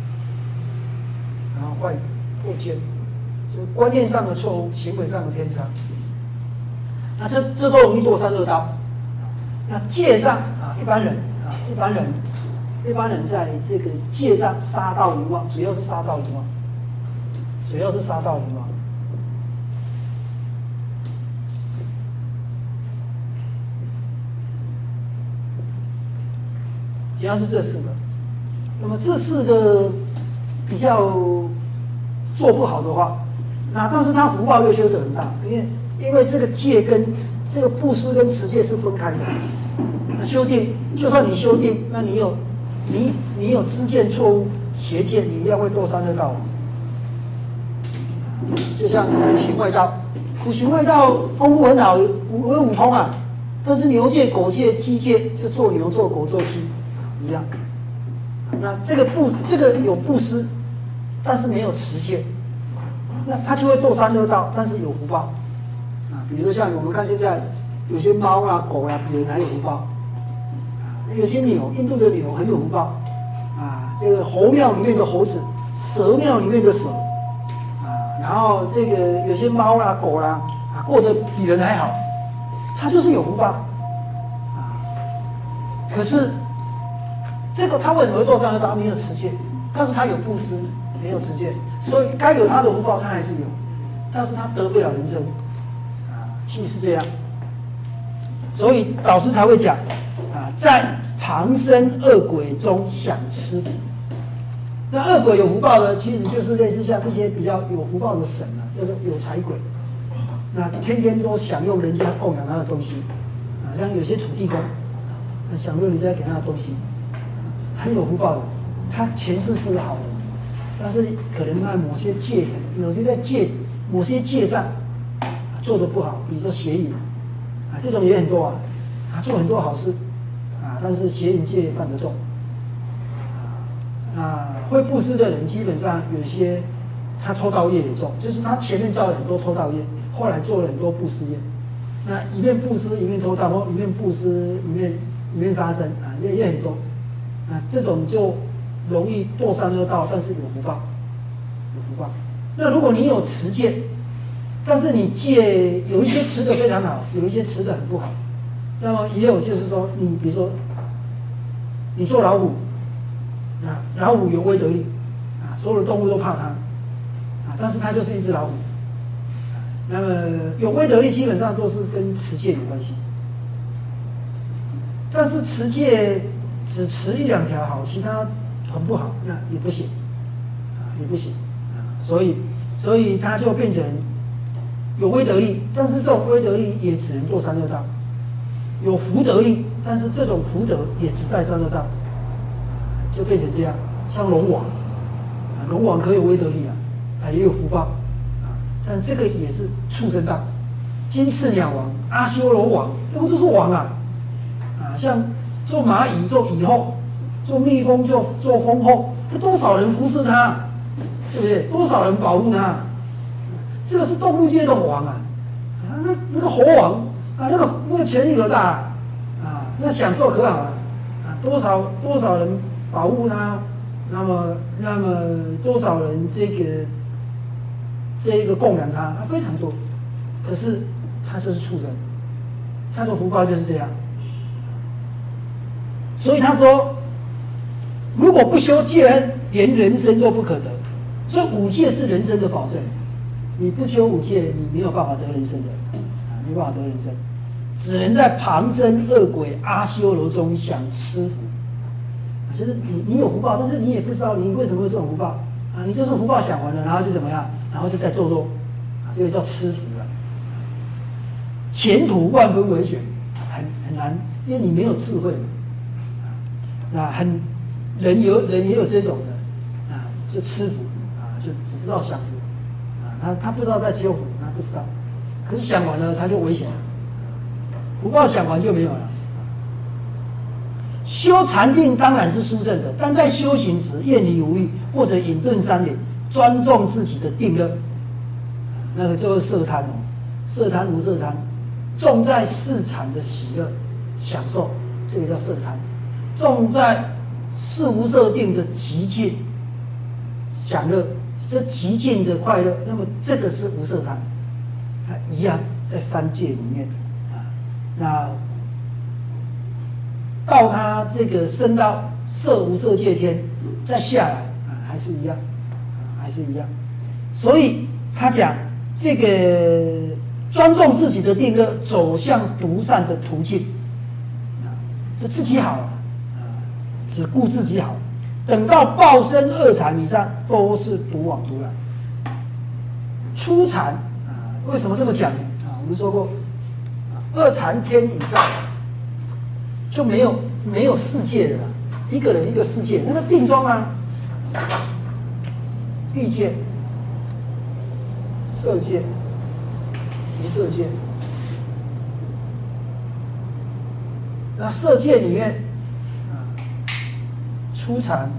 然后坏破戒，就观念上的错误，行为上的偏差，那这这都容易堕三恶道。那戒上啊，一般人啊，一般人，一般人在这个戒上杀盗淫妄，主要是杀盗淫妄，主要是杀盗淫妄。主要是这四个。 那么这四个比较做不好的话，那但是他福报又修得很大，因为因为这个戒跟这个布施跟持戒是分开的。那修定，就算你修定，那你有你你有知见错误、邪见，你一样会堕三恶道。就像苦行外道，苦行外道功夫很好，五有五通啊，但是牛戒、狗戒、鸡戒就做牛、做狗、做鸡一样。那这个布这个有布施，但是没有持戒，那他就会堕三恶道，但是有福报啊。比如说像我们看现在有些猫啊、狗啊，比人还有福报啊。有些牛，印度的牛很有福报啊。这个猴庙里面的猴子，蛇庙里面的蛇。然后这个有些猫啦、狗啦啊，过得比人还好，它就是有福报啊。可是这个它为什么会堕三恶道？没有持戒，但是它有布施，没有持戒，所以该有它的福报它还是有，但是它得不了人生啊，其实是这样。所以导师才会讲啊，在旁生恶鬼中享吃福。那恶鬼有福报的，其实就是类似像一些比较有福报的神啊，叫做有财鬼。那天天都享用人家供养他的东西，啊，像有些土地公，啊，享用人家给他的东西，很有福报的。他前世是个好人，但是可能在某些戒，有些在戒某些戒上、啊、做得不好，比如说邪淫，啊，这种也很多啊，啊，做很多好事，啊，但是邪淫戒犯得重。啊，会布施的人基本上有些他偷盗业也重，就是他前面造了很多偷盗业，后来做了很多布施业。那一面布施一面偷盗，或一面布施一面一面杀生啊，也也很多。啊，这种就容易堕三恶道，但是有福报，有福报。那如果你有持戒，但是你戒有一些持得非常好，有一些持得很不好，那么也有就是说，你比如说你做老虎。啊，老虎有威德力，啊，所有的动物都怕它，啊，但是它就是一只老虎。啊、那么有威德力，基本上都是跟持戒有关系。但是持戒只持一两条好，其他很不好，那也不行，啊，也不行，啊，所以所以它就变成有威德力，但是这种威德力也只能堕三恶道；有福德力，但是这种福德也只带三恶道。就变成这样，像龙王，啊，龙王可有威德力啊，啊，也有福报，啊，但这个也是畜生道。金翅鸟王、阿修罗王，这个都是王啊，啊，像做蚂蚁、做蚁后、做蜜蜂、做做蜂后，这多少人服侍他，对不对？多少人保护他？这个是动物界的王啊，啊，那那个猴王啊，那个那个权力可大啊，啊，那享受可好了，啊，多少多少人。保护他，那么那么多少人这个这一个供养他，他非常多，可是他就是畜生，他的福报就是这样。所以他说，如果不修戒恩，连人生都不可得。所以五戒是人生的保证，你不修五戒，你没有办法得人生的，啊，没办法得人生，只能在旁生恶鬼阿修罗中享吃福。就是你你有福报，但是你也不知道你为什么会这种福报啊？你就是福报享完了，然后就怎么样？然后就再堕落，啊，这个叫吃福了。前途万分危险，很很难，因为你没有智慧嘛。啊，那很人有人也有这种的，啊，就吃福啊，就只知道享福，啊，他他不知道在修福，他不知道，可是享完了他就危险了，福报享完就没有了。修禅定当然是殊胜的，但在修行时厌离无欲或者隐遁山林，专重自己的定乐，那个就是色贪哦，色贪无色贪，重在事禅的喜乐享受，这个叫色贪；重在事无色定的极尽享乐，这极尽的快乐，那么这个是无色贪，啊，一样在三界里面啊，那。到他这个升到色无色界天，再下来啊，还是一样，啊，还是一样。所以他讲这个专重自己的定乐，走向独善的途径，啊，这自己好啊，只顾自己好。 等到报身二禅以上，都是独往独来。初禅啊，为什么这么讲呢？啊，我们说过，二禅天以上就没有没有世界的了，一个人一个世界，那个定中啊，欲界、色界、无色界。那色界里面，啊，初禅、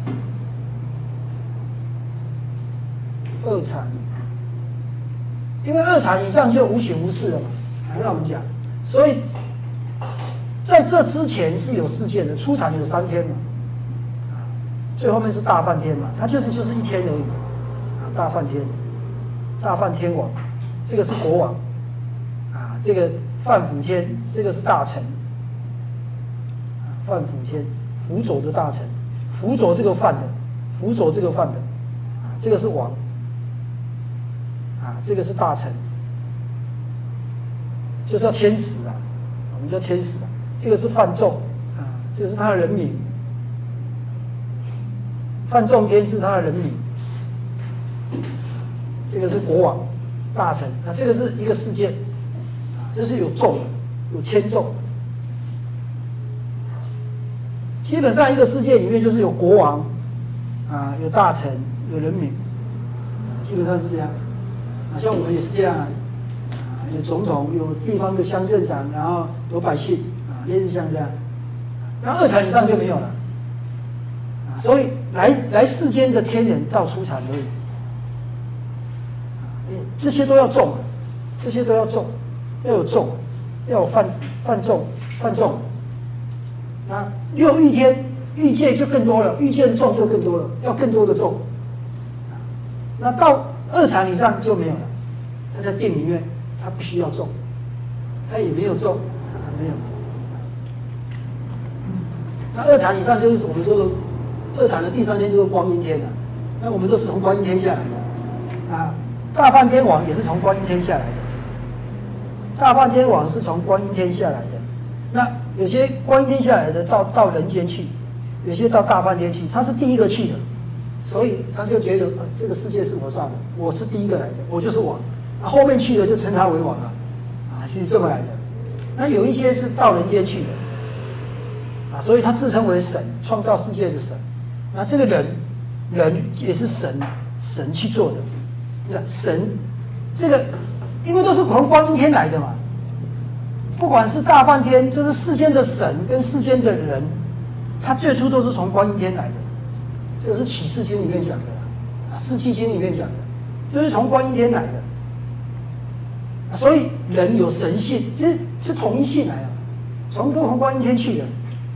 二禅，因为二禅以上就无形无事了嘛，让我们讲，所以在这之前是有世界的，初禅有三天嘛，啊，最后面是大梵天嘛，它就是就是一天而已，啊，大梵天，大梵天王，这个是国王，啊，这个梵辅天，这个是大臣。梵辅天，辅佐的大臣，辅佐这个梵的，辅佐这个梵的，啊，这个是王，啊，这个是大臣，就是要天使啊，我们叫天使啊，这个是梵众，啊，这个是他的人名，梵众天是他的人名，这个是国王、大臣，啊，这个是一个世界，啊，就是有众，有天众。基本上一个世界里面就是有国王，啊，有大臣，有人民，基本上是这样。啊，像我们也是这样啊，啊，有总统，有地方的乡镇长，然后有百姓，啊，类似像这样。然后二禅以上就没有了，啊，所以来来世间的天人到初禅而已，啊，这些都要重，这些都要重，要有重，要有犯犯重犯重。啊，六欲天欲界就更多了，欲界的众就更多了，要更多的众。那到二禅以上就没有了，他在定里面，他不需要众，他也没有众，啊，没有。那二禅以上就是我们说的，二禅的第三天就是光阴天了。那我们都是从观音天下来的，啊，大梵天王也是从观音天下来的，大梵天王是从观音天下来的。那有些观音天下来的到到人间去，有些到大梵天去，他是第一个去的，所以他就觉得、呃、这个世界是我造的，我是第一个来的，我就是王。啊，后面去的就称他为王了，啊，是这么来的。那有一些是到人间去的，啊，所以他自称为神，创造世界的神。那这个人，人也是神，神去做的。那神，这个因为都是从观音天来的嘛。不管是大梵天，就是世间的神跟世间的人，他最初都是从观音天来的。这个是启示经里面讲的啦，四纪经里面讲的，就是从观音天来的。所以人有神性，就是是同一性来的，从都从观音天去的。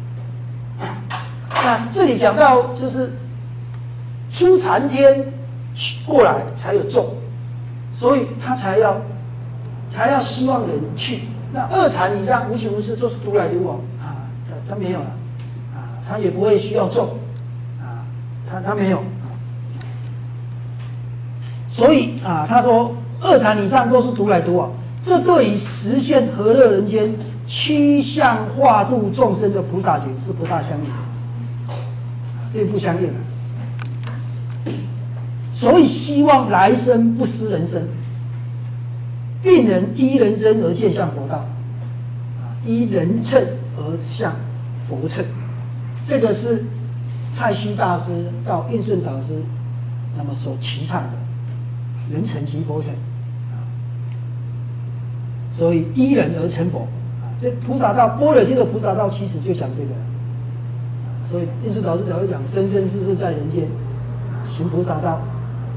那这里讲到就是初禅天过来才有众，所以他才要才要希望人去。那二禅以上无形无事都是独来独往啊，他他没有了啊，他也不会需要众啊，他他没有啊，所以啊，他说二禅以上都是独来独往，这对于实现和乐人间、趋向化度众生的菩萨行是不大相应的，并不相应的。所以希望来生不失人生。并能依人生而见向佛道，啊，依人乘而向佛乘，这个是太虚大师到印顺导师那么所提倡的人乘即佛乘，啊，所以依人而成佛，啊，这菩萨道般若经的菩萨道其实就讲这个，啊，所以印顺导师才会讲生生世世在人间，啊，行菩萨道。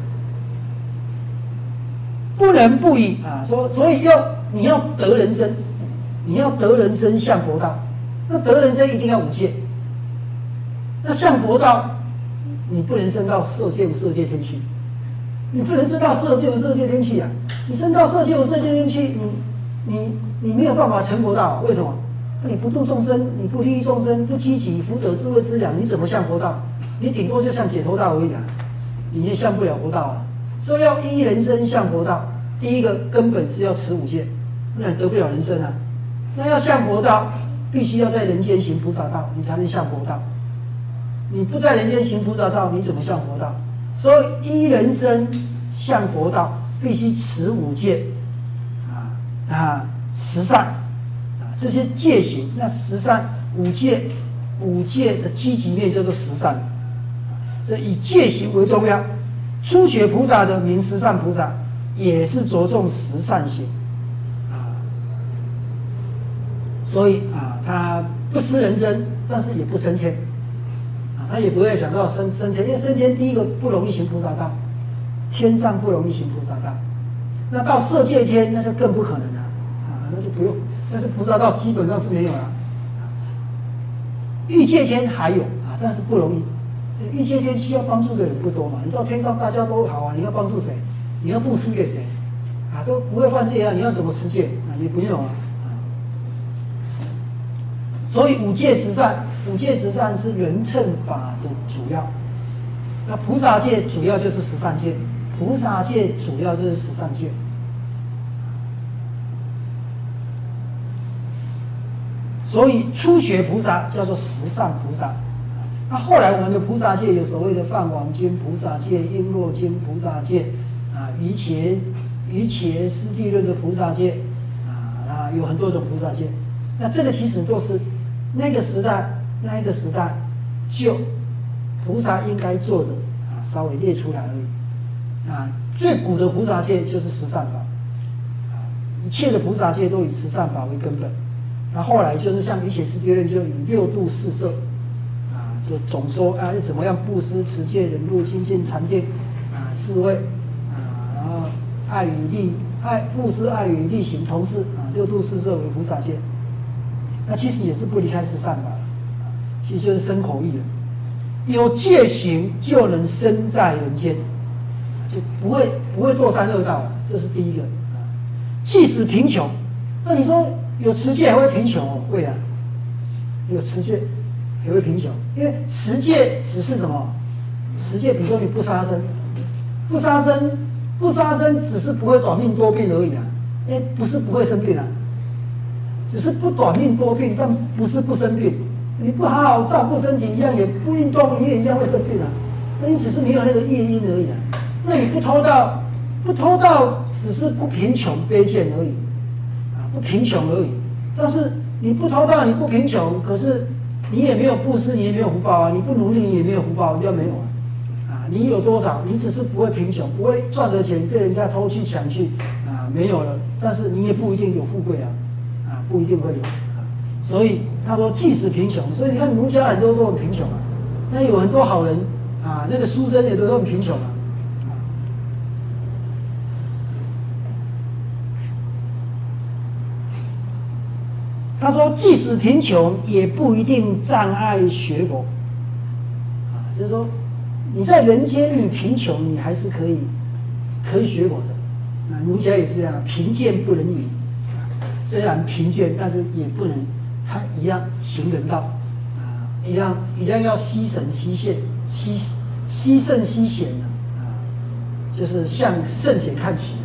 不能不以啊，说所以要你要得人生，你要得人生向佛道，那得人生一定要五戒。那向佛道，你不能升到色界无色界天去，你不能升到色界无色界天去啊！你升到色界无色界天去，你你你没有办法成佛道，为什么？你不度众生，你不利益众生，不积极福德智慧资粮，你怎么向佛道？你顶多就向解脱道而已啊，你也向不了佛道啊。所以要依人生向佛道，第一个根本是要持五戒，不然得不了人生啊。那要向佛道，必须要在人间行菩萨道，你才能向佛道。 你不在人间行菩萨道，你怎么向佛道？所以依人生向佛道，必须持五戒啊啊十善啊这些戒行。那十善五戒五戒的积极面叫做十善，这以戒行为重要。初学菩萨的名十善菩萨，也是着重十善行啊，所以啊，他不失人身，但是也不升天啊，他也不会想到升升天，因为升天第一个不容易行菩萨道，天上不容易行菩萨道，那到色界天那就更不可能了啊，那就不用，那就菩萨道基本上是没有了啊，欲界天还有啊，但是不容易。欲界天需要帮助的人不多嘛？你到天上大家都好啊，你要帮助谁？你要布施给谁？啊，都不会犯戒啊，你要怎么持戒啊？也不用啊。啊所以五戒十善，五戒十善是人乘法的主要。那菩萨戒主要就是十善戒，菩萨戒主要就是十善戒。所以初学菩萨叫做十善菩萨。那后来我们的菩萨戒有所谓的梵网经菩萨戒、璎珞经菩萨戒啊、瑜伽瑜伽师地论的菩萨戒啊，那有很多种菩萨戒。那这个其实都是那个时代那一个时代就菩萨应该做的啊，稍微列出来而已。啊，最古的菩萨戒就是十善法啊，一切的菩萨戒都以十善法为根本。那后来就是像瑜伽师地论就以六度四摄。就总说啊，怎么样布施、持戒、忍辱、精进、禅定啊、智慧啊，然后爱与利、爱布施、爱与利行同事啊，六度四摄为菩萨戒。那其实也是不离开十善法了啊，其实就是身口意了。有戒行就能生在人间，就不会不会堕三恶道了，这是第一个啊。即使贫穷，那你说有持戒还会贫穷哦？会啊，有持戒。也会贫穷，因为持戒只是什么？持戒，比如说你不杀生，不杀生，不杀生，只是不会短命多病而已啊。因为不是不会生病啊，只是不短命多病，但不是不生病。你不好好照顾身体，一样也不运动，你也一样会生病啊。那你只是没有那个业因而已啊。那你不偷盗，不偷盗，只是不贫穷卑贱而已啊，不贫穷而已。但是你不偷盗，你不贫穷，可是。你也没有布施，你也没有福报啊！你不努力，你也没有福报，要没有啊！啊，你有多少？你只是不会贫穷，不会赚的钱被人家偷去抢去啊，没有了。但是你也不一定有富贵啊，啊，不一定会有啊。所以他说，即使贫穷，所以你看儒家很多都很贫穷啊。那有很多好人啊，那个书生也都很贫穷啊。他说：“即使贫穷，也不一定障碍学佛。啊，就是说，你在人间你贫穷，你还是可以可以学佛的。那儒家也是这样，贫贱不能移。虽然贫贱，但是也不能，他一样行人道，啊，一样一样要惜神惜贤，惜惜圣惜贤的，啊，就是向圣贤看齐。”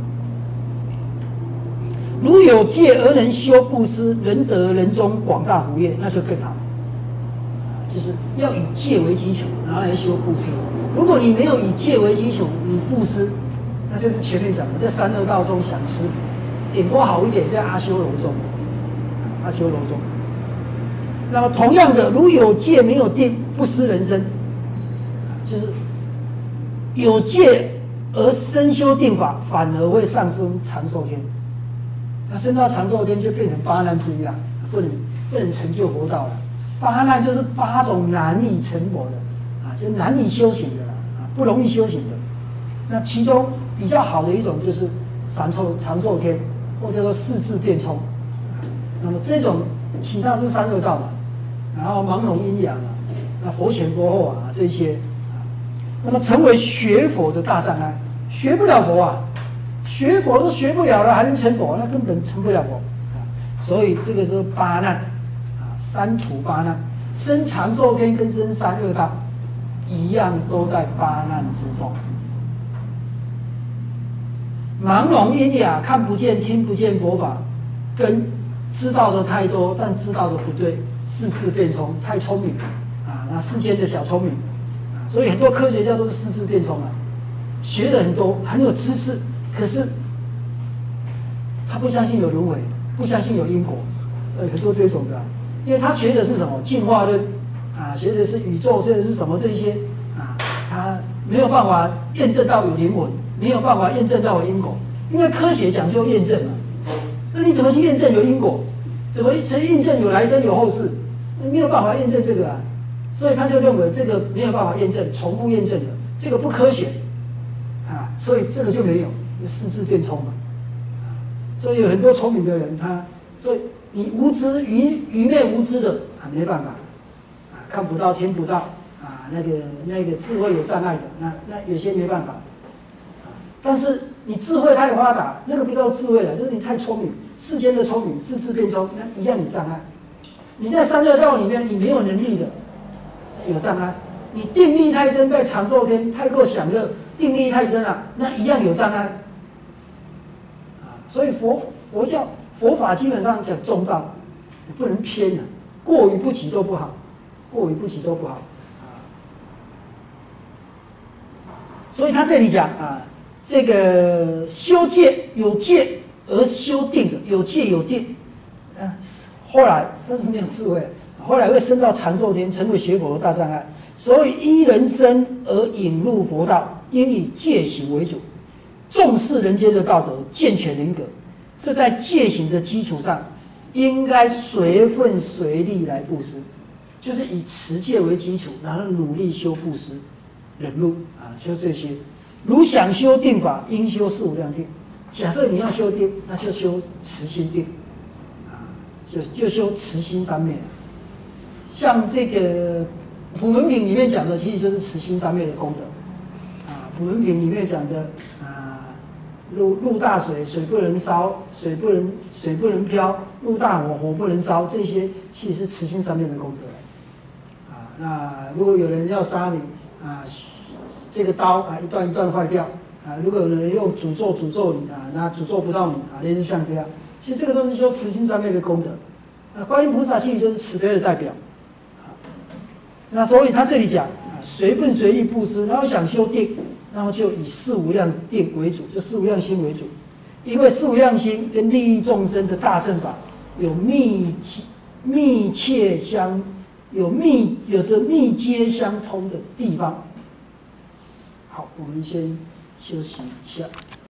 如有戒而能修布施，能得人中广大福业，那就更好。就是要以戒为基础，然后来修布施。如果你没有以戒为基础，你布施，那就是前面讲的在三恶道中想吃福，顶多好一点在阿修罗中，阿修罗中。那么同样的，如有戒没有定，不失人身，就是有戒而身修定法，反而会上升长寿天。那升到长寿天就变成八难之一了，不能不能成就佛道了。八难就是八种难以成佛的啊，就难以修行的了啊，不容易修行的。那其中比较好的一种就是长寿长寿天，或者说四智变聪。那么这种其他是三恶道嘛，然后盲聋阴阳啊，那佛前佛后啊这些啊，那么成为学佛的大障碍，学不了佛啊。学佛都学不了了，还能成佛？那根本成不了佛啊！所以这个是八难啊，三途八难，生长寿天跟生三恶道一样，都在八难之中。盲聋阴哑，看不见、听不见佛法，跟知道的太多，但知道的不对，四智变聪，太聪明啊， 啊，那世间的小聪明啊，所以很多科学家都是四肢变聪啊，学的很多，很有知识，可是他不相信有轮回，不相信有因果，呃，很多这种的、啊，因为他学的是什么进化论啊，学的是宇宙，学的是什么这些啊，他没有办法验证到有灵魂，没有办法验证到有因果，因为科学讲究验证嘛，那你怎么去验证有因果？怎么去验证有来生有后世？没有办法验证这个啊，所以他就认为这个没有办法验证，重复验证的这个不科学啊，所以这个就没有四肢变聪嘛。所以有很多聪明的人，他所以你无知愚愚昧无知的啊，没办法啊，看不到听不到啊，那个那个智慧有障碍的，那那有些没办法啊。但是你智慧太发达，那个不叫智慧了，就是你太聪明，世间的聪明，四肢变聪，那一样有障碍。你在三恶道里面，你没有能力的，有障碍。你定力太深，在长寿天太过享乐，定力太深啊，那一样有障碍。所以佛佛教佛法基本上讲中道，也不能偏了、啊，过于不及都不好，过于不及都不好啊。所以他这里讲啊，这个修戒有戒而修定的，有戒有定啊。后来但是没有智慧，后来会升到长寿天，成为学佛的大障碍。所以依人生而引入佛道，应以戒行为主。重视人间的道德，健全人格，这在戒行的基础上，应该随分随力来布施，就是以持戒为基础，然后努力修布施、忍辱啊，修这些。如想修定法，应修四无量定。假设你要修定，那就修慈心定，啊，就就修慈心三昧。像这个普门品里面讲的，其实就是慈心三昧的功德。啊，普门品里面讲的。入入大水，水不能烧；水不能水不能漂；入大火，火不能烧。这些其实是慈心三昧的功德。啊，那如果有人要杀你，啊，这个刀啊一段一段坏掉，啊，如果有人用诅咒诅咒你啊，那诅咒不到你啊，类似像这样，其实这个都是修慈心三昧的功德。啊，观音菩萨其实就是慈悲的代表。啊，那所以他这里讲啊，随分随力布施，然后想修定。那么就以四无量定为主，就四无量心为主，因为四无量心跟利益众生的大乘法有密切、密切相、有密有着密接相通的地方。好，我们先休息一下。